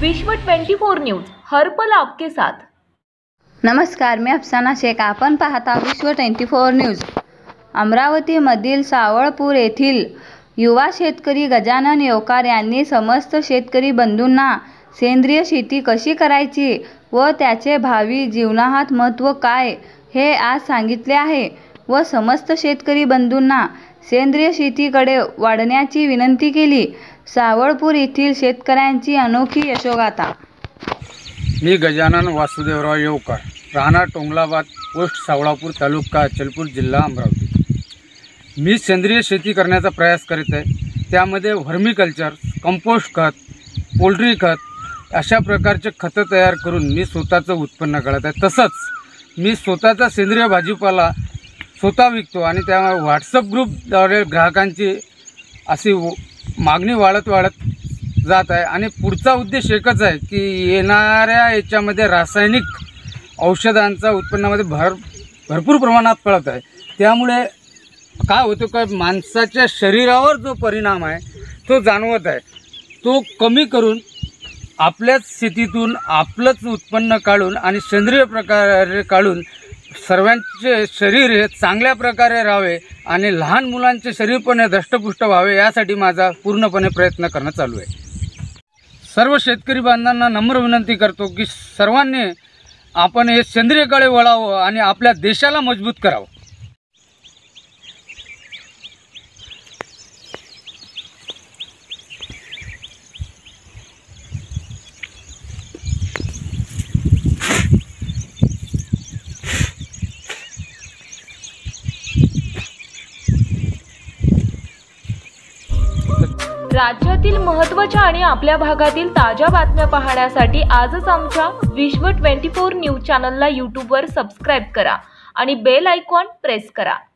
विश्व 24 न्यूज हर पल आपके साथ। नमस्कार, मी अफसाना शेख। आपण पाहता विश्व 24 न्यूज। अमरावतीमधील सावळपूर येथील युवा शेतकरी गजानन येवकार यांनी समस्त शेतकरी बंधूंना सेंद्रिय शेती कशी करायची व त्याचे भावी जीवनात महत्त्व काय हे आज सांगितले आहे व समस्त शेतकरी बंधूंना सेंद्रिय शेतीकडे वाढण्याची विनंती केली। सावळपूर येथील शेतकऱ्यांची अनोखी यशोगाथा। मी गजानन वासुदेवराव येवकार, राहणार टोंगलाबाद, पोस्ट सावळापूर, तालुका चलपूर, जिल्हा अमरावती। मी सेंद्रिय शेती करण्याचा प्रयास करीत आहे। त्यामध्ये व्हर्मिकल्चर, कंपोस्ट खत, पोल्ट्री खत अशा प्रकारचे खतं तयार करून मी स्वतःचं उत्पन्न काढत आहे। तसंच मी स्वतःचा सेंद्रिय भाजीपाला स्वतः विकतो आणि त्या व्हॉट्सअप ग्रुपद्वारे ग्राहकांची अशी मागणी वाढत जात आहे। आणि पुढचा उद्देश एकच आहे की येणाऱ्या याच्यामध्ये रासायनिक औषधांचा उत्पन्नामध्ये भरपूर प्रमाणात पडत आहे। त्यामुळे काय होतं का माणसाच्या शरीरावर जो परिणाम आहे तो जाणवत आहे, तो कमी करून आपल्याच शेतीतून आपलंच उत्पन्न काढून आणि सेंद्रिय प्रकारे काढून सर्वांचे शरीर हे चांगल्या प्रकारे राहावे आणि लहान मुलांचे शरीर पण हे धष्टपुष्ट व्हावे यासाठी माझा पूर्णपणे प्रयत्न करणं चालू आहे। सर्व शेतकरी बांधवांना नम्र विनंती करतो की सर्वांनी आपण हे सेंद्रियकडे वळावं आणि आपल्या देशाला मजबूत करावं। राज्यातील महत्त्वाच्या आणि आपल्या भागातील ताज्या बातम्या पाहण्यासाठी आजच आमच्या विश्व 24 न्यूज चॅनलला यूट्यूबवर सबस्क्राईब करा आणि बेल आयकॉन प्रेस करा।